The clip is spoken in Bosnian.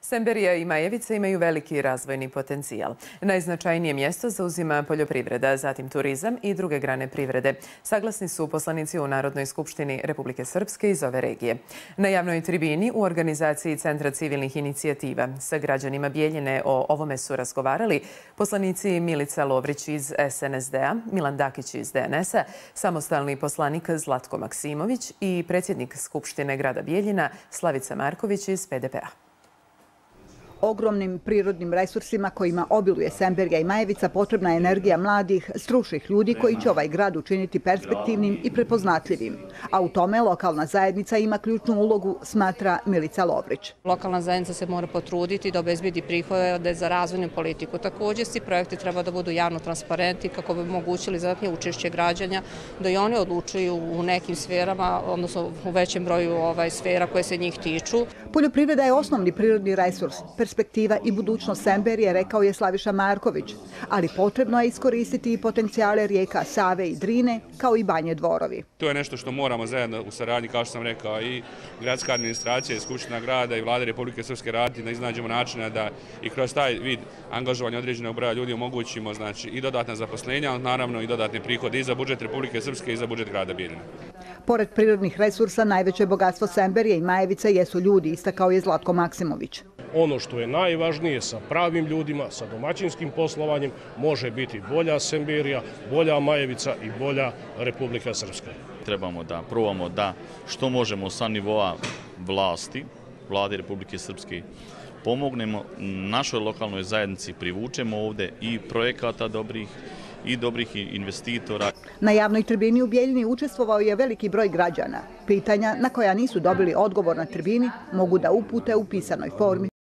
Semberija i Majevica imaju veliki razvojni potencijal. Najznačajnije mjesto zauzima poljoprivreda, zatim turizam i druge grane privrede. Saglasni su poslanici u Narodnoj skupštini Republike Srpske iz ove regije. Na javnoj tribini u organizaciji Centra civilnih inicijativa sa građanima Bijeljine o ovome su razgovarali poslanici Milica Lovrić iz SNSD-a, Milan Dakić iz DNS-a, samostalni poslanik Zlatko Maksimović i predsjednik Skupštine grada Bijeljina Slavica Marković iz PDP-a. Ogromnim prirodnim resursima kojima obiluje Semberija i Majevica potrebna je energija mladih, stručnih ljudi koji će ovaj grad učiniti perspektivnim i prepoznatljivim. A u tome lokalna zajednica ima ključnu ulogu, smatra Milica Lovrić. Lokalna zajednica se mora potruditi da obezbedi prihode za razvojnu politiku. Također svi projekti treba da budu javno transparentni kako bi omogućili zadatnije učešće građana da i oni odlučuju u nekim sferama, odnosno u većem broju sfera koje se njih tiču. Poljoprivreda je osnovni prirodni resurs. Perspektiva i budućnost Semberije, rekao je Slaviša Marković, ali potrebno je iskoristiti i potencijale rijeka Save i Drine, kao i Banje Dvorovi. To je nešto što moramo zajedno u saradnji, kao što sam rekao, i gradska administracija, i Skupština grada i Vlade Republike Srpske raditi da iznađemo načina da i kroz taj vid angažovanja određenog broja ljudi omogućimo i dodatna zaposlenja, ali naravno i dodatne prihode i za budžet Republike Srpske i za budžet grada Bijeljine. Pored prirodnih resursa, najveće bogatstvo Semberije i Majevice jesu ljudi, istakao je Zlatko Maksimović. Ono što je najvažnije, sa pravim ljudima, sa domaćinskim poslovanjem, može biti bolja Semberija, bolja Majevica i bolja Republika Srpska. Trebamo da probamo da što možemo sa nivoa vlasti, Vlade Republike Srpske, pomognemo našoj lokalnoj zajednici, privučemo ovde i projekata dobrih investitora. Na javnoj tribini u Bijeljini učestvovao je veliki broj građana. Pitanja na koja nisu dobili odgovor na tribini mogu da upute u pisanoj formi